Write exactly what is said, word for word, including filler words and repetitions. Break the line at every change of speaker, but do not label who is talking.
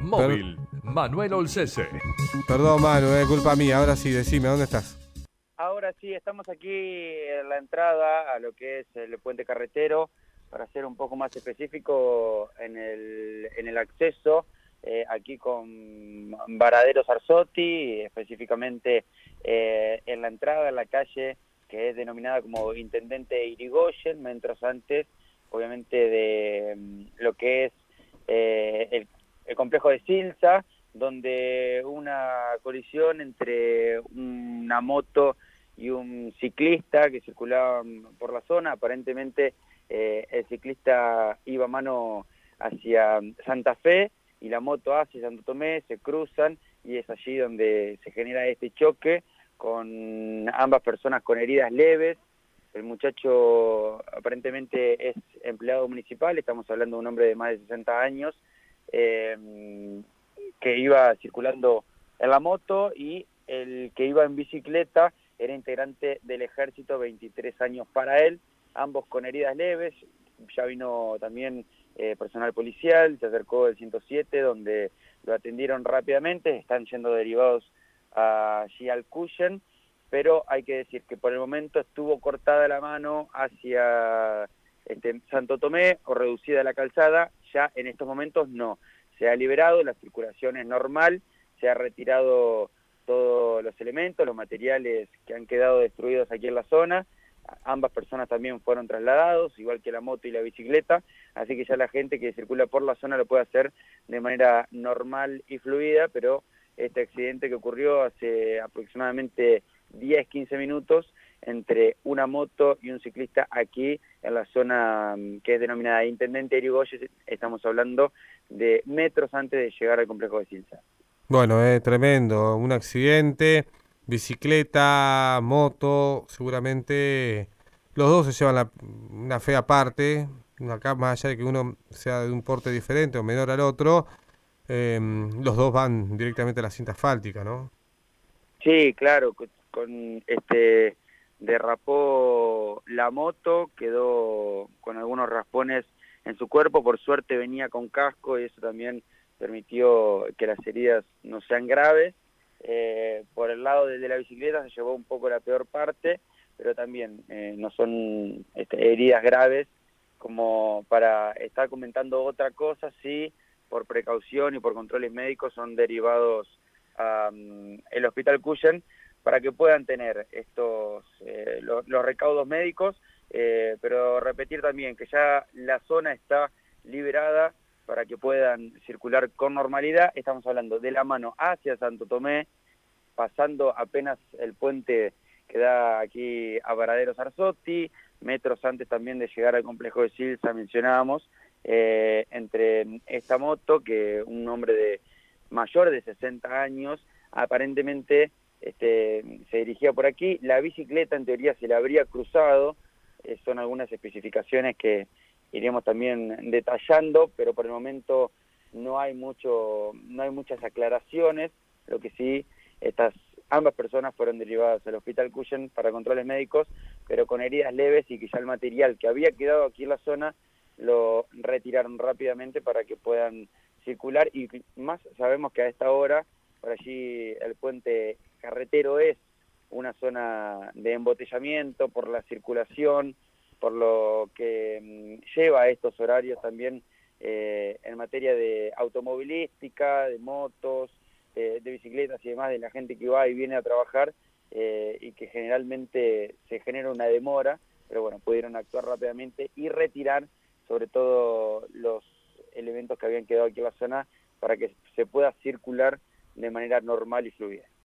Per-
Móvil, Manuel Olcese.
Perdón, Manu, eh, culpa mía. Ahora sí, decime, ¿dónde estás?
Ahora sí, estamos aquí en la entrada a lo que es el puente carretero, para ser un poco más específico en el, en el acceso, eh, aquí con Varadero Sarzotti, específicamente eh, en la entrada, en la calle que es denominada como Intendente Irigoyen, metros antes, obviamente, de um, lo que es eh, el, el complejo de Silsa, donde una colisión entre una moto y un ciclista que circulaban por la zona. Aparentemente eh, el ciclista iba a mano hacia Santa Fe y la moto hacia Santo Tomé, se cruzan y es allí donde se genera este choque con ambas personas con heridas leves. El muchacho aparentemente es empleado municipal, estamos hablando de un hombre de más de sesenta años, eh, que iba circulando en la moto, y el que iba en bicicleta era integrante del ejército, veintitrés años para él, ambos con heridas leves. Ya vino también eh, personal policial, se acercó el ciento siete, donde lo atendieron rápidamente, están yendo derivados allí al Cuyen, pero hay que decir que por el momento estuvo cortada la mano hacia este, Santo Tomé o reducida la calzada. Ya en estos momentos no, se ha liberado, la circulación es normal, se ha retirado todos los elementos, los materiales que han quedado destruidos aquí en la zona. Ambas personas también fueron trasladados, igual que la moto y la bicicleta, así que ya la gente que circula por la zona lo puede hacer de manera normal y fluida, pero este accidente que ocurrió hace aproximadamente diez, quince minutos entre una moto y un ciclista aquí en la zona que es denominada Intendente Irigoyen, estamos hablando de metros antes de llegar al complejo de Silsa.
Bueno, eh, tremendo. Un accidente, bicicleta, moto, seguramente los dos se llevan la- una fea parte. Acá, más allá de que uno sea de un porte diferente o menor al otro, eh, los dos van directamente a la cinta asfáltica, ¿no?
Sí, claro, con, con este derrapó la moto, quedó con algunos raspones en su cuerpo, por suerte venía con casco y eso también permitió que las heridas no sean graves. Eh, por el lado de, de la bicicleta se llevó un poco la peor parte, pero también eh, no son este, heridas graves como para estar comentando otra cosa. Sí, por precaución y por controles médicos son derivados Um, el Hospital Cuyen para que puedan tener estos eh, los, los recaudos médicos, eh, pero repetir también que ya la zona está liberada para que puedan circular con normalidad. Estamos hablando de la mano hacia Santo Tomé, pasando apenas el puente que da aquí a Varadero Sarzotti, metros antes también de llegar al complejo de Silsa, mencionábamos, eh, entre esta moto, que un hombre de mayor de sesenta años, aparentemente este, se dirigía por aquí. La bicicleta en teoría se la habría cruzado, eh, son algunas especificaciones que iremos también detallando, pero por el momento no hay mucho, no hay muchas aclaraciones. Lo que sí, estas ambas personas fueron derivadas al Hospital Cuyen para controles médicos, pero con heridas leves, y que ya el material que había quedado aquí en la zona lo retiraron rápidamente para que puedan circular. Y más sabemos que a esta hora, por allí el puente carretero es una zona de embotellamiento por la circulación, por lo que mmm, lleva a estos horarios también eh, en materia de automovilística, de motos, de, de bicicletas y demás, de la gente que va y viene a trabajar, eh, y que generalmente se genera una demora, pero bueno, pudieron actuar rápidamente y retirar sobre todo los elementos que habían quedado aquí en la zona para que se pueda circular de manera normal y fluida.